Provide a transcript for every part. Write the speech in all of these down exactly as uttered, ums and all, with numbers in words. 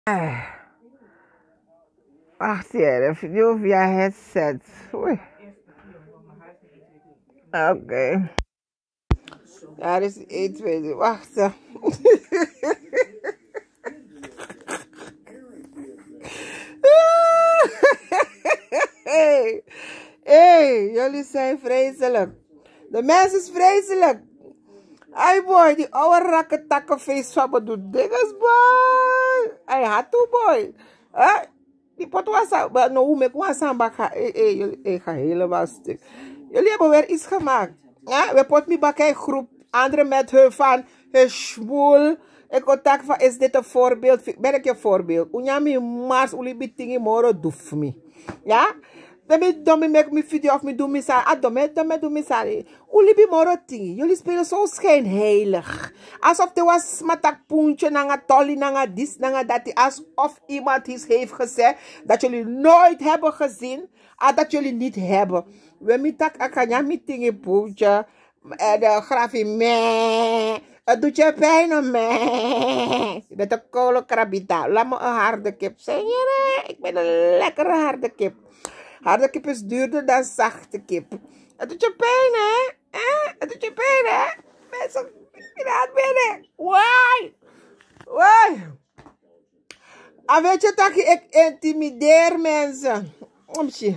Ah, wacht even, nu via headset. Oei. Oké. Okay. Ja, dus één, twee, drie. Wacht. Hey, hey, jullie zijn vreselijk. De mens is vreselijk. Ay boy, die oude rakketakkenfeest van me doet dinges boy. Ay had to boy. Huh? Die pot was nou hoe me was aan bak. Ik ga helemaal stuk. Jullie hebben weer iets gemaakt. Ja? We pot me bakken groep. Anderen met hun van hun schmoel. Ik contact van is dit een voorbeeld? Ben ik je voorbeeld? Unyami mars uli bitingi moro doef me. Ja? Dan doe ik mijn video of me doe me sa. Ah, doe me, doe me, doe me sa. Uli bi moro ting. Jullie spelen zo schijnheilig. Alsof er was matak puntje, nanga tolly, nanga dis, nanga dat. Alsof iemand iets heeft gezegd dat jullie nooit hebben gezien. Ah, dat jullie niet hebben. We mitak akanya meeting puntje. De grafie meh. Het doet je pijn, meh. Met een kolenkrabita. Laat me een harde kip zijn. Ik ben een lekkere harde kip. Harde kip is duurder dan zachte kip. Het doet je pijn, hè? Eh? Het doet je pijn, hè? Mensen, ik raad binnen. Why? Why? En weet je dat ik intimideer mensen? Omsje.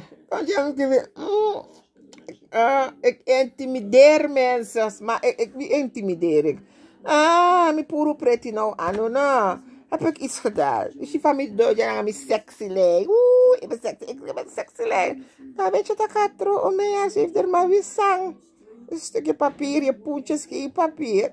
Uh, ik intimideer mensen, maar ik, ik, wie intimideer ik? Ah, mijn puro pretty nou, ano na. Heb ik iets gedaan? Dus je van mij dood, ja, mijn sexy lijn. Oeh, ik ben sexy, ik ben sexy lijn. Nou, weet je dat gaat trouw om mij, als je heeft er maar weer zang. Een stukje papier, je poetjes, geen papier.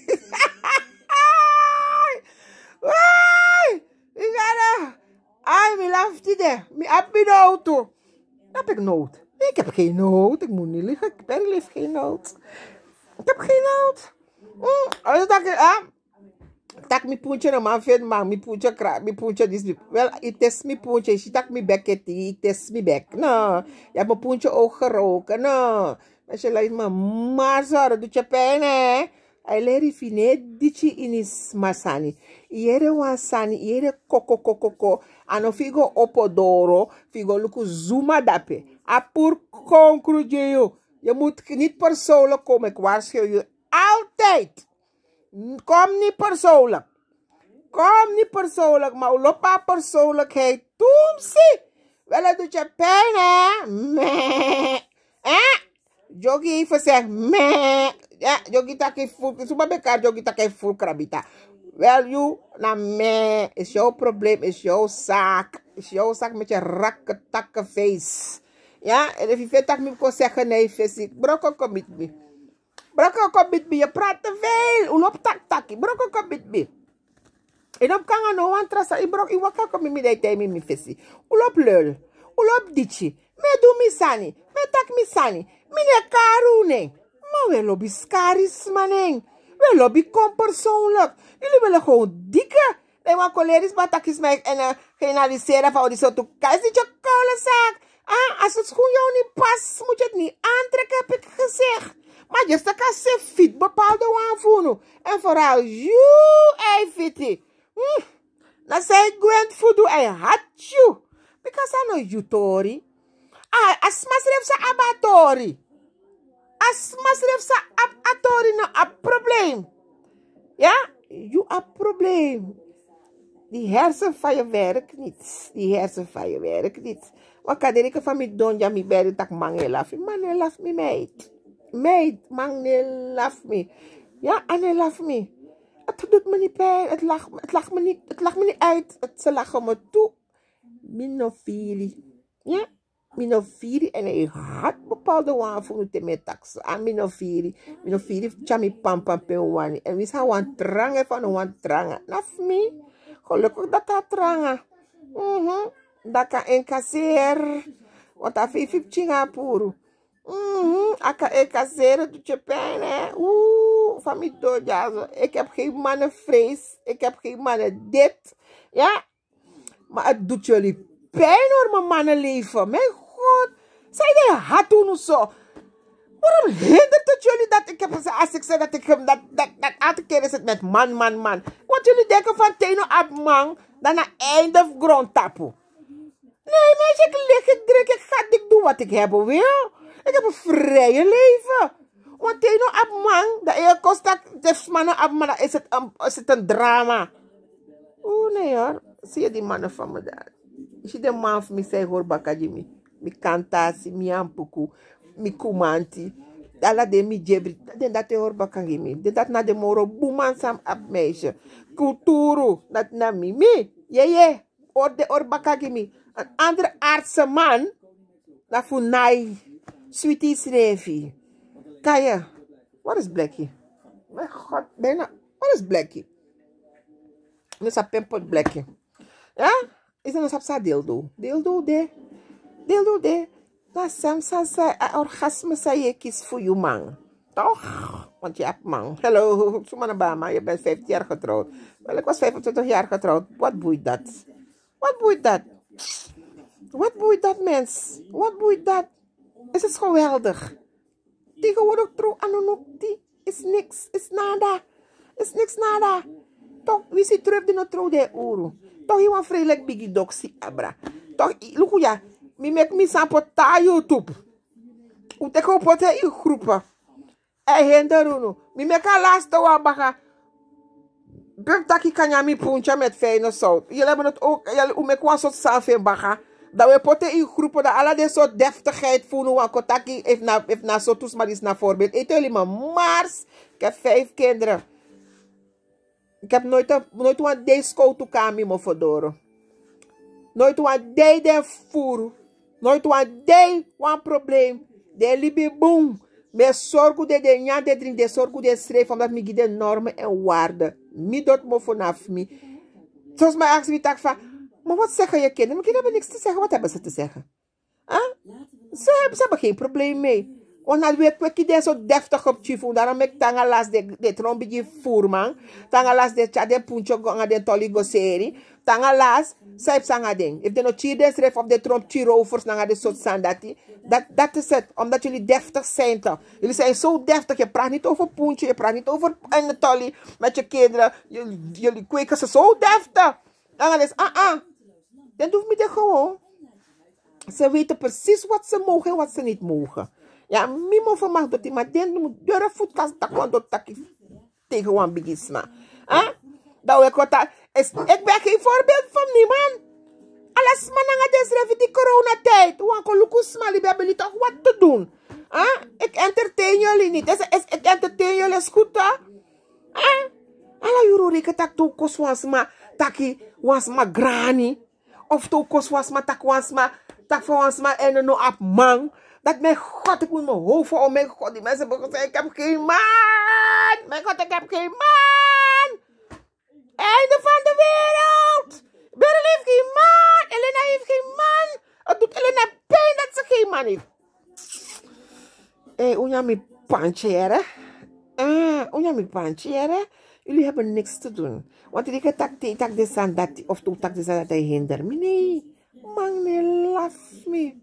Wai! Ik ga er. Ai, mijn laftie, mijn heb mijn auto. Heb ik nood? Ik heb geen nood. Ik moet niet liggen. Ik ben lief geen nood. Ik heb geen nood. Mm. Als ik ah, tak mi puntje na man vet man mi puntje kra mi puntje dis wel ik test mi puntje je tak mi bek ik test mi bek no je hebt mijn puntje ook geroken no als je lijkt me maar zo dat doet je pijn hè hij leert fine dichi in is masani iere wansani iere koko koko koko ano figo opodoro figo luku zuma dape apur concludeio je moet niet persoonlijk komen ik waarschuw je altijd. Kom niet persoonlijk. Kom niet persoonlijk, maar lopa persoonlijkheid. Toemsie. Wel, het doet je pijn, hè? Meh. Eh? Jogi even zegt, meh. Ja, jogi tak je voel. Soema bekar, jogi tak je voel krabita. Wel, you, na meh. Is jouw probleem, is jouw zaak. Is jouw zaak met je rakke takke face. Ja, en als je vindt dat ik me kon zeggen, nee, visie. Brokko, kom met me. Brokko, kom met me. Je praat te veel. Ulop tak taki. Brokko, kom met me. En op kan no wan trasa. I brok, I waka kom met me. Dat tijd met me visie. Ulop lul. Ulop dichi. Me do mi sani. Me tak mi sani. Meneer Karune. Maar we lobby skaris, maning. We lobby kom persoonlijk. Jullie willen gewoon dikke. Nee, want collega's, maar takjes mij en uh, generaliseren van die soort. Kijk, is je koude zaak. Ah, als het schoen jou niet past, moet je het niet aantrekken, heb ik gezegd. Maar je staat als ze fit bepaalde aanvoelen. En vooral, you, ei fiti. Hm. Dan zei ik, Gwen Fudu, I had you. Because I know you, Tori. Ah, as masref sa abatori. As masref sa abatori, no, a probleem. Ja? You a probleem. Die hersen van je werkt niet. Die hersen van je werkt niet. Wat kan ik van mij doen? Ja, mi beri tak mange laf. Man, laf me, meid. Meid, mange laf me. Ja, en laf me. Het doet me niet pijn. Het lacht, het lacht me niet, het lacht me niet uit. Het, ze lachen me toe. Minofili. Ja? Minofili. En hij had bepaalde waan voor het met taxen. En minofili. Minofili. Chami pam pam pam wani. En wie zou wan trangen van een wan trangen. Laf me. Gelukkig dat dat trangen. Mhm. Dat kan incasseren. Want dat heeft vijftien puro. Mhm. Dat kan incasseren. Doet je pijn, hè. Oeh. Van mij dood, ja. Ik heb geen mannenvrees. Ik heb geen mannen dit. Ja. Maar het doet jullie pijn hoor, mijn mannenleven. Mijn god. Zij de had toen zo. Waarom hindert het jullie dat ik heb gezegd, als ik zeg dat ik hem, dat, dat, dat elke keer is het met man, man, man. Want jullie denken van Teno ab man, dan aan einde grond tappen. Nee meisje, ik lig, ik drink, ik ga, ik doe wat ik hebben wil. Ik heb een vrije leven. Want Teno ab man, dat je kost dat, de mannen ab man, is het een, is het een drama. Oeh nee hoor, zie je die mannen van me daar. Als je de man van me zei, hoor bakajimi. Mi kantasi, mi ampuku. Mi kumanti, ala de mi jebri, den dat te hoor bakangimi, den dat na de moro boeman sam ab meisje, kulturu, dat na mi, mi, je je, or de or bakangimi, een andere aardse man, na funai, sweetie srevi, kaya, wat is Blackie? Mijn god, bijna, wat is Blackie? Nu sa pempot Blackie, ja, is er nog sapsa dildo, dildo de, dildo de, dat Samsa zei, orgasme zei je kies voor je man. Toch? Want je hebt man. Hallo, Sumanabama, je bent vijftien jaar getrouwd. Wel, ik was vijfentwintig jaar getrouwd. Wat boeit dat? Wat boeit dat? Wat boeit dat, mens? Wat boeit dat? Is het geweldig? Tegenwoordig trouw anonokti is niks, is nada. Is niks nada. Toch, wie zit terug in de trouw de ouro? Toch, je want vrijelijk biggie doxie abra. Toch, look hoe ja. Mi mek mi sapota YouTube. U te kopote in groepen. E henderuno. Mi mek a laatste wabaka. Buk taki kanya mi puncha met fijne zout. Jullie hebben het ook. Jullie u mek wan soort salf in baka. Dat we poten in groepen. Dat alle de soort deftigheid voelen. Want kotaki heeft na, heeft na sotus maar is na voorbeeld. Eten jullie maar Mars. Ik heb vijf kinderen. Ik heb nooit, nooit wat deze school toe kami mo fodoro. Nooit wat deze voeren. Nooit wat de wan probleem. De libi boom. Me zorgu de de nyan de drink de zorgu de schreef omdat mi gide normen en waarden. Mi dot mo vanaf mi. Zoals mij aangezien ik dacht van, maar wat zeggen je kinderen? Mijn kinderen hebben niks te zeggen. Wat hebben ze te zeggen? Huh? Ze, hebben, ze hebben geen probleem mee. Want dan weet ik dat zo deftig op chifu. Daarom ik tanga las de de trombetje voerman. Tanga las de chade puncho gonga de toligo seri. Tanga las saip sanga ding. If de no chide schrijf op de tromp chirovers nanga de soort sandati. Dat dat is het. Omdat jullie deftig zijn toch. Jullie zijn zo deftig. Je praat niet over puncho. Je praat niet over een tolly met je kinderen. Jullie, jullie kweken ze zo deftig. Dan is ah ah. Dan doe ik me dat gewoon. Ze weten precies wat ze mogen en wat ze niet mogen. Ja, mimo van mag dat maar den moet durven voetkast dat kwam dat tak tegen wan bigisma. Huh? Dat we kota is ik ben geen voorbeeld van niemand. Alles mananga desrevi die coronatijd. Wan ko lukus mali hebben niet toch wat te doen. Huh? Ik entertain jullie niet. Is, is, ik entertain jullie is goed hè? Huh? Alla juro reke tak to kos wansma taki wansma grani. Of to kos wansma tak wansma tak voor wansma en no ap man. Dat mijn god, ik moet mijn hoofd voor. Oh mijn god, die mensen hebben gezegd, ik heb geen man. Mijn god, ik heb geen man. Einde van de wereld. Beryl heeft geen man. Elena heeft geen man. Het doet Elena pijn dat ze geen man heeft. Hé, hey, unja mi pancheren. Eh, unja mi pancheren. Jullie hebben niks te doen. Want die kan tak die tak de sandati. Of toe tak de sandati hinder. Nee, man, nee, laf me.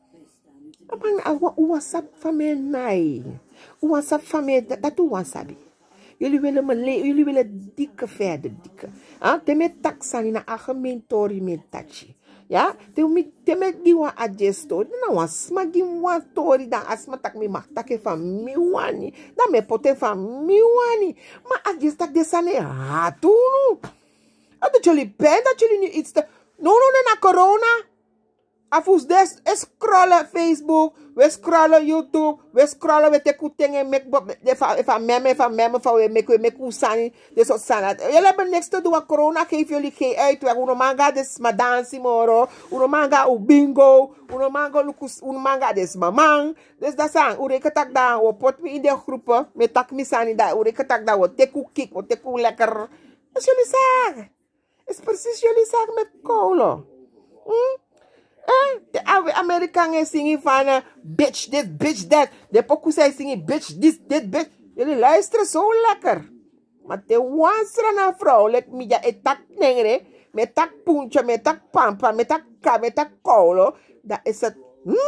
Abang awa uwasap family nai. Uwasap family dat dat uwasabi. Jullie willen me le jullie willen dikke verder dikke. Ah, te met taxani na algemeen tori met tachi. Ja, te met te met die wa adjusto. Na wa smagi wa tori dan asma tak mi mak tak van miwani. Dan me pote van miwani. Maar adjust tak desane hatunu. Dat jullie pijn dat jullie nu iets te. No no no na corona. Afus des scrollen Facebook, we scrollen YouTube, we scrollen we teku dingen mek van meme van meme van we mek we mek usani de soort sanat. Jullie hebben niks te doen aan corona, geef jullie geen uitweg. Uno manga des madansi moro, uno manga u bingo, uno manga lukus, uno manga des mamang. Dus dat zijn, ure ketak da, we pot me in de groepen, met tak misani da, ure ketak da, we teku kik, we teku lekker. Dat is jullie zeggen. Is precies jullie zeggen met kolen. Hm? Eh, de Amerikanen zingen van uh, bitch dit, bitch that. De Pokusai zingen bitch this, dit, bitch. Jullie luisteren zo lekker. Maar de wansra na vrouw, let me ja etak nengre, met tak puncha, met tak pampa, met tak ka, met tak kolo. Dat is het. Mm.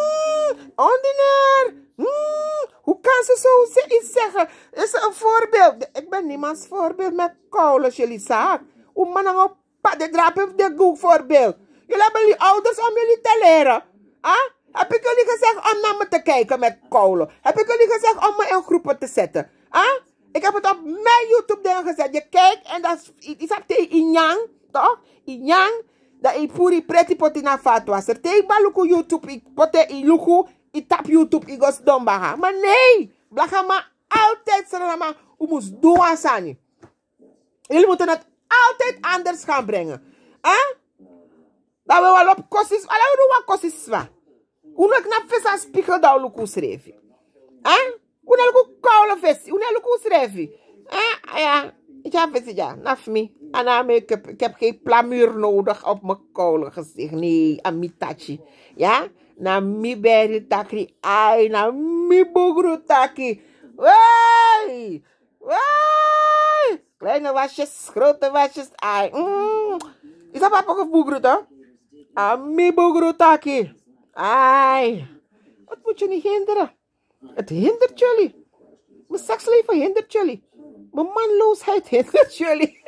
ordinair. Mm, hoe kan ze zo iets zeggen? Is een voorbeeld? Ik ben niemands voorbeeld met koulen, jullie zaak. Hoe man dan op de drap heeft de goed voorbeeld. Jullie hebben jullie ouders om jullie te leren. Ah? Heb ik jullie gezegd om naar me te kijken met koulen? Heb ik jullie gezegd om me in groepen te zetten? Ah? Ik heb het op mijn YouTube dingen gezet. Je kijkt en dat is iets op de inyang, toch? Inyang, dat is puri pretty poti na fatwa. Er tegen baluku YouTube, ik pote in luku, ik tap YouTube, ik gos dombaga. Maar nee, blaga maar altijd zeggen, maar u moet doen aan sani. Jullie moeten het altijd anders gaan brengen. Ah? Dat we wel op kostis, ala we doen wat kostis wa. Hoe knap vis aan spiegel dat luku schreef. Ah? Hoe luku koude vis, hoe luku schreef. Ah, ja. Ik heb het ja, naf me. En ik heb, ik heb geen plamuur nodig op mijn koude gezicht. Nee, amitachi. Ja? Na mi beri takri ai, na mi bugru taki. Wai! Wai! Kleine wasjes, grote wasjes, ai. Mm. Is dat papa of bugru toch? A mi bugru taki. Ai. Wat moet je niet hinderen? Het hindert jullie. Mijn seksleven hindert jullie. Mijn manloosheid hindert jullie.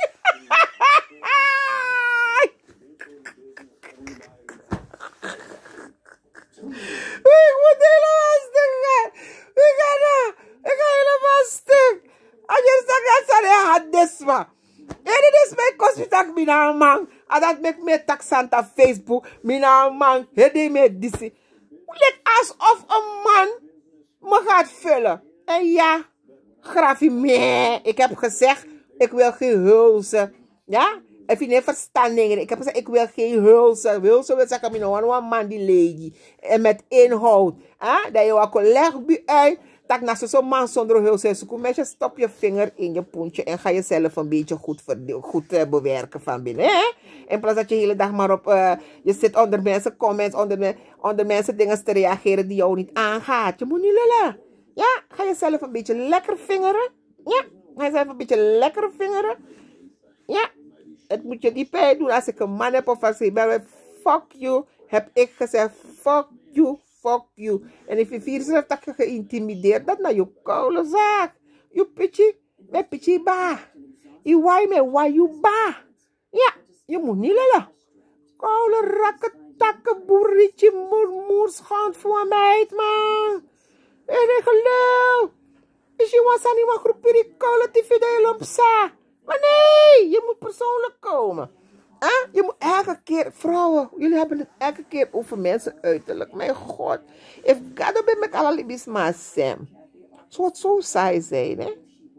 Ik moet helemaal stuk gaan. Ik ga na. Ik ga helemaal stuk. Als je zegt dat ze had desma. En dit is mijn kost mina man. En dat maakt me taxant op Facebook. Mina man. Hede me disi. Lijkt alsof een man me gaat vullen. En ja, grafie mee. Ik heb gezegd, ik wil geen hulzen. Ja? En vind je verstandingen. Ik heb gezegd, ik wil geen hulzen. Hulzen wil zeggen, ik wil een man die legi. En met inhoud. Ah? Dat je ook leg bij uit. Dat naast zo'n man zonder hulzen. Zo kom je stop je vinger in je poentje. En ga jezelf een beetje goed, goed uh, bewerken van binnen. Hè? In plaats dat je de hele dag maar op... Uh, je zit onder mensen comments, onder, me, onder mensen dingen te reageren die jou niet aangaat. Je moet niet lullen. Ja, ga jezelf een beetje lekker vingeren. Ja, ga jezelf een beetje lekker vingeren. Ja, het moet je die pijn doen als ik een man heb of als ik ben. Fuck you, heb ik gezegd. Fuck you, fuck you. En als je vier zegt dat je geïntimideerd, dat naar je koude zaak. Je pitje, met pitje ba. Je waai me, waai je ba. Ja, je moet niet lullen. Koude rakken, takken, boerietje, moer, moerschand voor mij, man. En ik geloof. Is je was aan die groep die koude T V deel op sa. Maar nee, je moet persoonlijk komen. Huh? Je moet elke keer, vrouwen, jullie hebben het elke keer over mensen uiterlijk. Mijn god. If God ben ik al libis maar Sam. Zo het zo saai zijn, hè?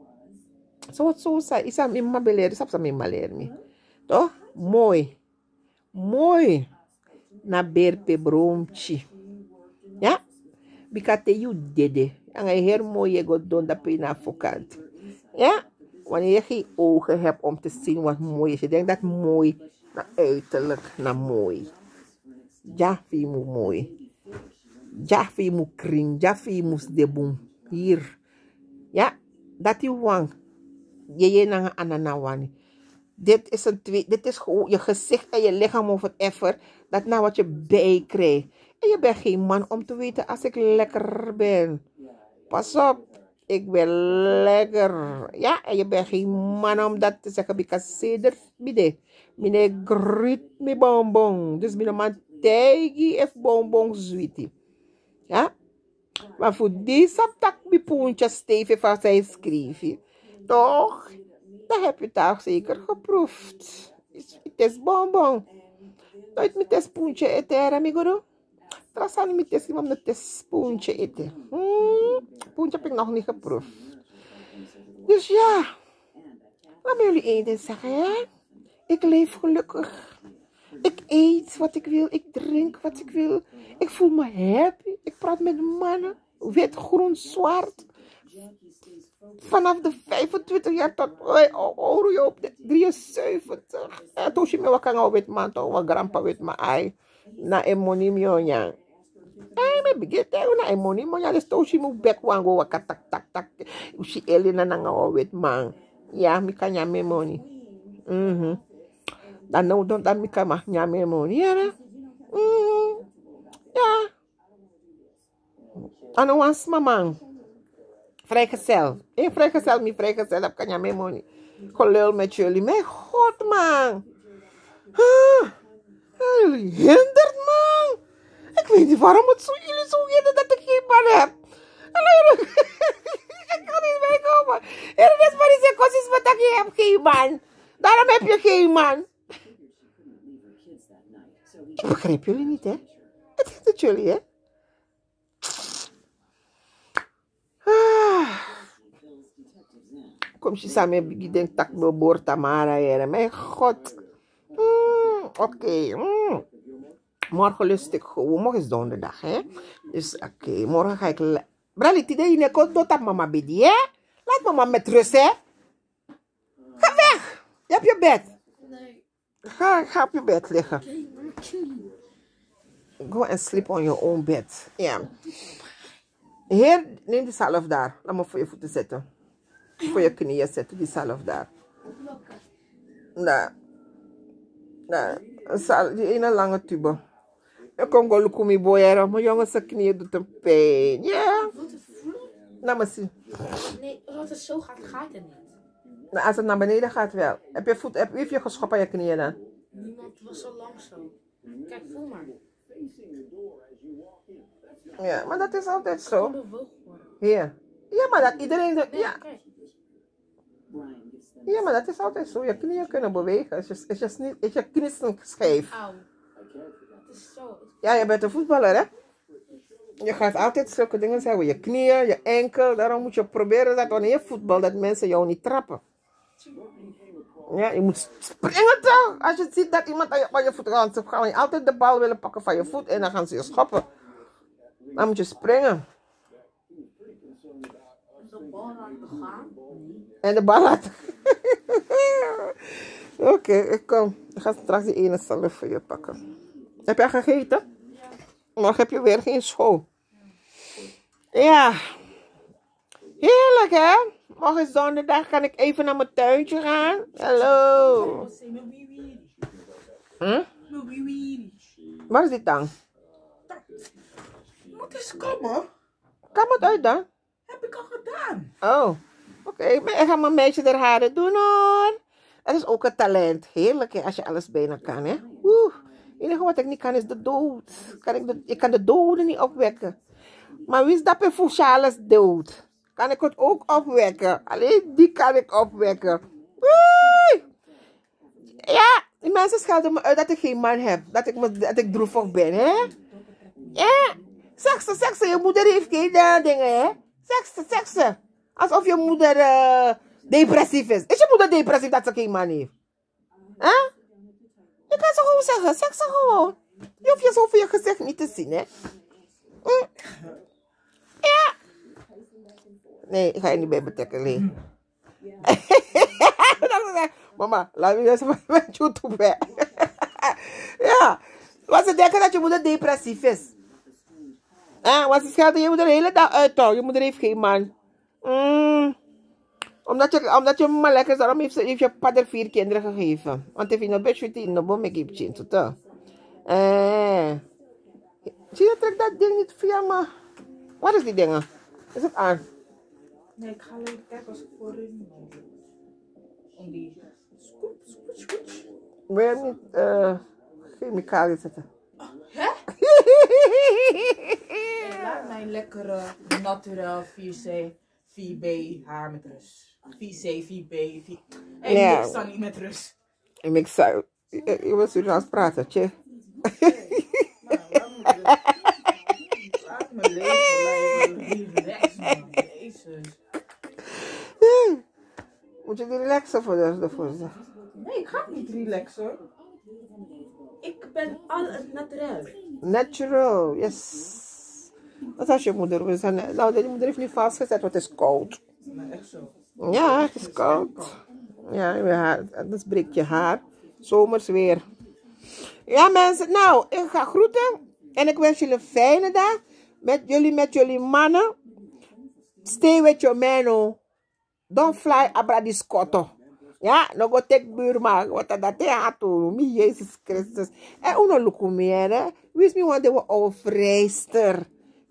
Zo het zo saai. Is aan mijn beleren, is aan mijn beleren. Toch? Mooi. Mooi. Na berpe bromchi. Ja? Bikate you dede. En hij heel mooi je god doen dat je naar fokant. Ja? Wanneer je geen ogen hebt om te zien wat mooi is. Je denkt dat mooi naar uiterlijk, naar mooi. Ja, vind je mooi. Ja, vind je kring. Ja, vind je de boom. Hier. Ja, dat je wang. Je je naar ananawani. Dit is een twee. Dit is gewoon je gezicht en je lichaam of whatever. Dat nou wat je bijkrijgt. En je bent geen man om te weten als ik lekker ben. Pas op. Ik ben lekker. Ja, en je bent geen man om dat te zeggen. Because ceder bide. Mine grit me bonbon. Dus mine man tegi ef bonbon sweetie. Ja. Maar voor die saptak mi poentje stevig van zij schreef. Toch? Dat heb je toch zeker geproefd. Het is bonbon. Nooit met een spoentje eten, amigo. Trasan met een iemand met een spoentje eten. Hmm, spoentje heb ik nog niet geproefd. Dus ja, wat willen jullie eten zeggen, hè? Ik leef gelukkig. Ik eet wat ik wil. Ik drink wat ik wil. Ik voel me happy. Ik praat met mannen. Wit, groen, zwart. Vanaf de vijfentwintig jaar tot oh, op de drieënzeventig. En toen je me wat kan al wit man, toch wat grandpa wit maar ai. Na emoni mionya. Ai me begin te na emoni mionya dus toen je me bek wango wat tak tak tak. Usi elina na nga wit man. Ja, mi kan ja me money. Mhm. Dan nou dan dan mi kan ma ja me money, ja. Mhm. Ja. Ano was mama. Vrijgezel. Eén vrijgezel, mijn vrijgezel. Heb kan je mee money. Gelul met jullie. Mijn god, man. Huh? Jullie hindert, man. Ik weet niet waarom het zo, jullie zo hindert dat ik geen man heb. Ik kan niet meekomen. Er is maar eens een kost wat dat je hebt geen man. Daarom heb je geen man. Ik begrijp jullie niet, hè? Het is het jullie, hè? Ah. Kom je samen met ik denk dat ik me boor Tamara hier. Mijn god. Mm, Oké. Okay. Mm. Morgen lust ik gewoon. Morgen is donderdag, hè? Dus oké, okay. Morgen ga ik... Brali, die je nekot doet dat mama bedi, hè? Laat mama met rust, hè? Ga weg! Je hebt je bed. Nee. Ga, ga op je bed liggen. Go and sleep on your own bed. Ja. Heer, neem die zalf daar. Laat me voor je voeten zetten. Voor je knieën zetten, die zalf daar. Daar. Daar. Die ene lange tube. Ik kom gewoon lukken met boeien. Mijn jongen zijn knieën doet een pijn. Ja. Laat me zien. Nee, als het zo gaat, gaat het niet. Nou, als het naar beneden gaat wel. Heb je voet, heb, wie heeft je geschopt aan je knieën dan? Niemand was zo lang zo. Kijk, voel maar. Ja, maar dat is altijd zo. Hier. Ja, maar dat iedereen... Nee, ja. Ja, maar dat is altijd zo. Je knieën kunnen bewegen. Is je, is je, niet, is je knie scheef. Auw. Het is zo. Ja, je bent een voetballer, hè? Je gaat altijd zulke dingen zeggen. Je knieën, je enkel. Daarom moet je proberen dat wanneer je voetbal, dat mensen jou niet trappen. Ja, je moet springen toch? Als je ziet dat iemand aan je, aan je voet gaat, dan gaan je altijd de bal willen pakken van je voet en dan gaan ze je schoppen. Dan moet je springen. De bal laten gaan? En de bal laten. Oké, okay, ik kom. Ik ga straks die ene salf voor je pakken. Heb jij gegeten? Ja. Morgen heb je weer geen school. Ja. Heerlijk, hè? Morgen is donderdag. Kan ik even naar mijn tuintje gaan? Hallo. Hm? Waar is dit dan? Moet eens komen. Kan het uit dan? Heb ik al gedaan. Oh, oké. Okay. Ik ga mijn meisje haar haren doen, hoor. Dat is ook een talent. Heerlijk, hè, als je alles bijna kan, hè. Oeh. Het enige wat ik niet kan is de dood. Kan ik, de, ik kan de doden niet opwekken. Maar wie is dat voor Charles dood? Kan ik het ook opwekken? Alleen die kan ik opwekken. Oei. Ja, die mensen schelden me uit dat ik geen man heb. Dat ik, me, dat ik droevig ben, hè. Ja. Zeg ze, zeg ze, je moeder heeft geen uh, dingen, hè. Zeg ze, zeg ze. Alsof je moeder uh, depressief is. Is je moeder depressief dat ze geen man heeft? Hè? Huh? Je kan ze gewoon zeggen. Zeg ze gewoon. Je hoeft je zo voor je gezicht niet te zien, hè. Mm. Ja. Nee, ik ga je niet bij betrekken, nee. Mama, laat me eens met YouTube, hè. Ja. Want ze denken dat je moeder depressief is. Ah, want ze schelden je moeder de hele dag uit, toch. Je moeder heeft geen man. Mm. Omdat je, omdat je maar lekker is, daarom heeft, ze, heeft je vader vier kinderen gegeven. Want if je een beetje in de boom, ik heb je in toch. Eh. Zie je, trek dat ding niet via me. Wat is die dingen? Is het aan? Nee, ik ga alleen kijken als ik voorin moet. Om die scoop, scoop, scoop. Wil je niet uh, chemicaliën zetten? Oh, hè? Hey, laat mijn lekkere naturel vier C, vier B haar met rust. vier C, vier B, vier... En hey, niks dan niet met rust. Ik mix uit. Je, je wil Surinaams praten, tje. Laat me leven, relax man, jezus. Moet je relaxen voor de voor ze? Nee, ik ga niet relaxen. Ik ben al het naturel. Natural, yes. Dat is je moeder. We zijn, nou, die moeder heeft niet vastgezet, want het is koud. Nee, echt zo. Ja, het is koud. Ja, je haar, dat breekt je haar. Zomers weer. Ja, mensen, nou, ik ga groeten. En ik wens jullie een fijne dag. Met jullie, met jullie mannen. Stay with your man. Don't fly abra di scotto. Ja, no go take Burma. Wat dat is hato. Mi Jezus Christus. En uno lukumere. Wist me want they were all vrijster.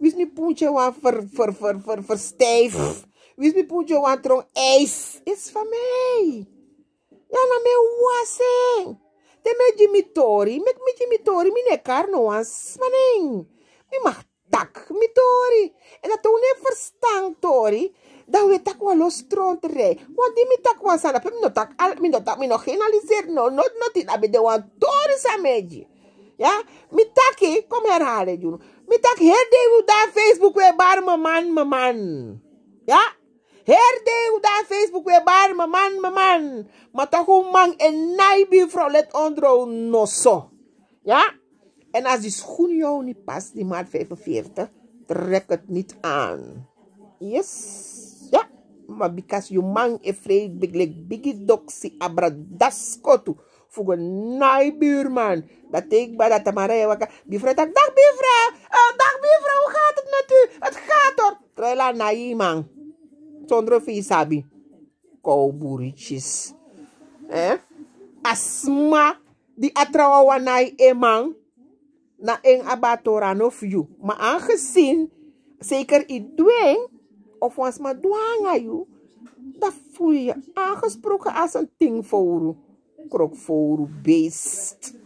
Wist mi puntje wan ver, ver, ver, ver, verstijf. Wist mi puntje wan trong ijs. Is van mij. Ja, na me wasing. Te me Jimmy Tori. Mek me Jimmy Tori. Mi ne kar no wan smaning. Mi mag tak. Mi Tori. En dat toen ne verstaan Tori. Dan we tak wa los tronterij. Want die mi tak wan sana. Mi no tak. Mi no tak. Mi no generaliseer. No, not, not in. Abe de wan Tori sa meji. Ja. Mi taki. Kom herhalen, Juno. Mi tak herde u daar Facebook we bar me man, me man. Ja. Herde u daar Facebook we bar me man, me man. Maar toch een man en naibi vrouw let ondro no so. Ja. En als die schoen jou niet past, die maat vijfenveertig, trek het niet aan. Yes. Ja. Maar because you man afraid big like biggie doxy abradaskotu. Voor een naaibuurman. Dat ik bij dat Marije wakker. Bivrouw dag, dag bivrouw. Oh, dag bivrouw, hoe gaat het met u? Het gaat hoor. Trela naai man. Zonder visabi. Kouboeritjes. Eh? Asma. Die atrawa wanai e man. Na een abatoran of you. Maar aangezien. Zeker i dwing. Of was maar dwang aan you. Dat voel je aangesproken als een ting voor u. Krok voor beest.